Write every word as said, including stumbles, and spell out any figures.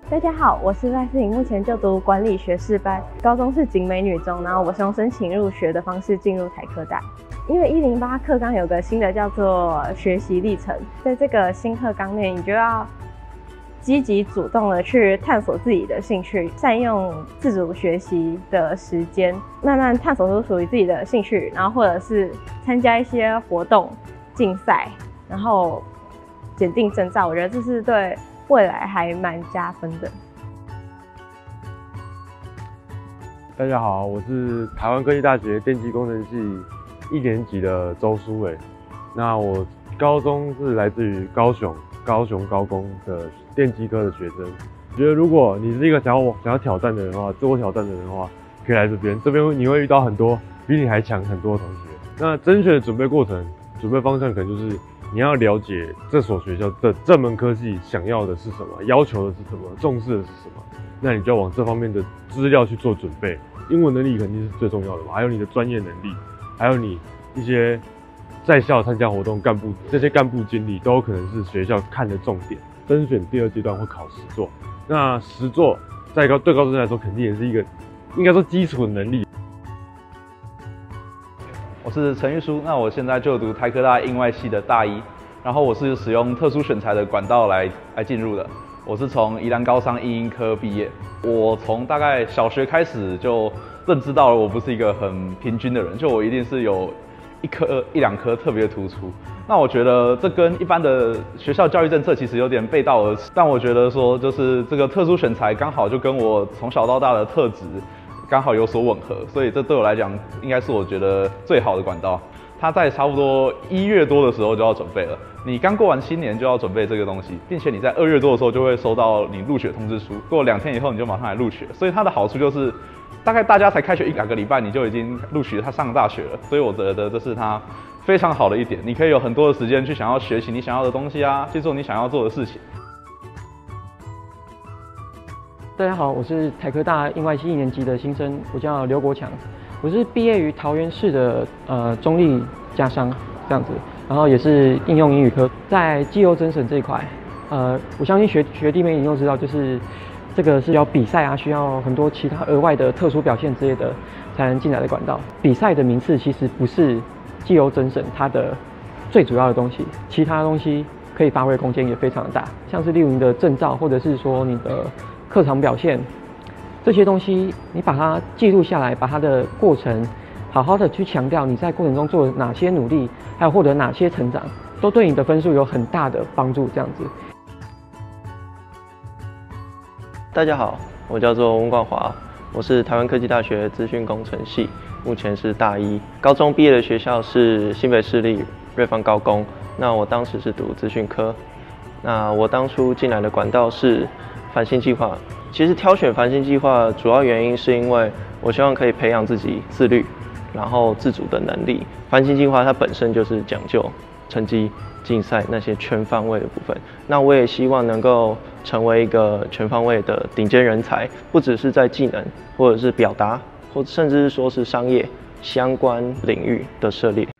大家好，我是赖思颖，目前就读管理学士班，高中是景美女中，然后我是用申请入学的方式进入台科大。因为一零八课纲有个新的叫做学习历程，在这个新课纲内，你就要积极主动的去探索自己的兴趣，善用自主学习的时间，慢慢探索出属于自己的兴趣，然后或者是参加一些活动、竞赛，然后检定证照，我觉得这是对未来还蛮加分的。 大家好，我是台湾科技大学电机工程系一年级的周书伟。那我高中是来自于高雄高雄高工的电机科的学生。我觉得如果你是一个想要想要挑战的人的话，自我挑战的人的话，可以来这边。这边你会遇到很多比你还强很多的同学。那甄选的准备过程、准备方向可能就是。你要了解这所学校的这门科系想要的是什么，要求的是什么，重视的是什么，那你就要往这方面的资料去做准备。英文能力肯定是最重要的嘛，还有你的专业能力，还有你一些在校参加活动干部这些干部经历，都有可能是学校看的重点。甄选第二阶段会考实作，那实作在高对高中生来说，肯定也是一个应该说基础的能力。 我是陈玉书，那我现在就读台科大应外系的大一，然后我是使用特殊选材的管道来来进入的。我是从宜兰高商应英科毕业。我从大概小学开始就认知到了，我不是一个很平均的人，就我一定是有一科一两科特别突出。那我觉得这跟一般的学校教育政策其实有点背道而驰，但我觉得说就是这个特殊选材刚好就跟我从小到大的特质。刚好有所吻合，所以这对我来讲应该是我觉得最好的管道。它在差不多一月多的时候就要准备了，你刚过完新年就要准备这个东西，并且你在二月多的时候就会收到你录取通知书，过两天以后你就马上来录取。所以它的好处就是，大概大家才开学一两个礼拜，你就已经录取他上大学了。所以我觉得这是它非常好的一点，你可以有很多的时间去想要学习你想要的东西啊，去做你想要做的事情。 大家好，我是台科大应外系一年级的新生，我叫刘国强，我是毕业于桃园市的呃中立家商这样子，然后也是应用英语科，在绩优甄审这一块，呃，我相信学学弟妹一定都知道，就是这个是要比赛啊，需要很多其他额外的特殊表现之类的才能进来的管道。比赛的名次其实不是绩优甄审它的最主要的东西，其他东西可以发挥的空间也非常的大，像是例如你的证照，或者是说你的课堂表现，这些东西你把它记录下来，把它的过程好好的去强调你在过程中做了哪些努力，还有获得哪些成长，都对你的分数有很大的帮助。这样子。 大家好，我叫做温冠华，我是台湾科技大学资讯工程系，目前是大一。高中毕业的学校是新北市立瑞芳高工，那我当时是读资讯科。那我当初进来的管道是繁星计划。其实挑选繁星计划主要原因是因为我希望可以培养自己自律，然后自主的能力。繁星计划它本身就是讲究成绩、竞赛那些全方位的部分。那我也希望能够成为一个全方位的顶尖人才，不只是在技能或者是表达，或甚至是说是商业相关领域的涉猎。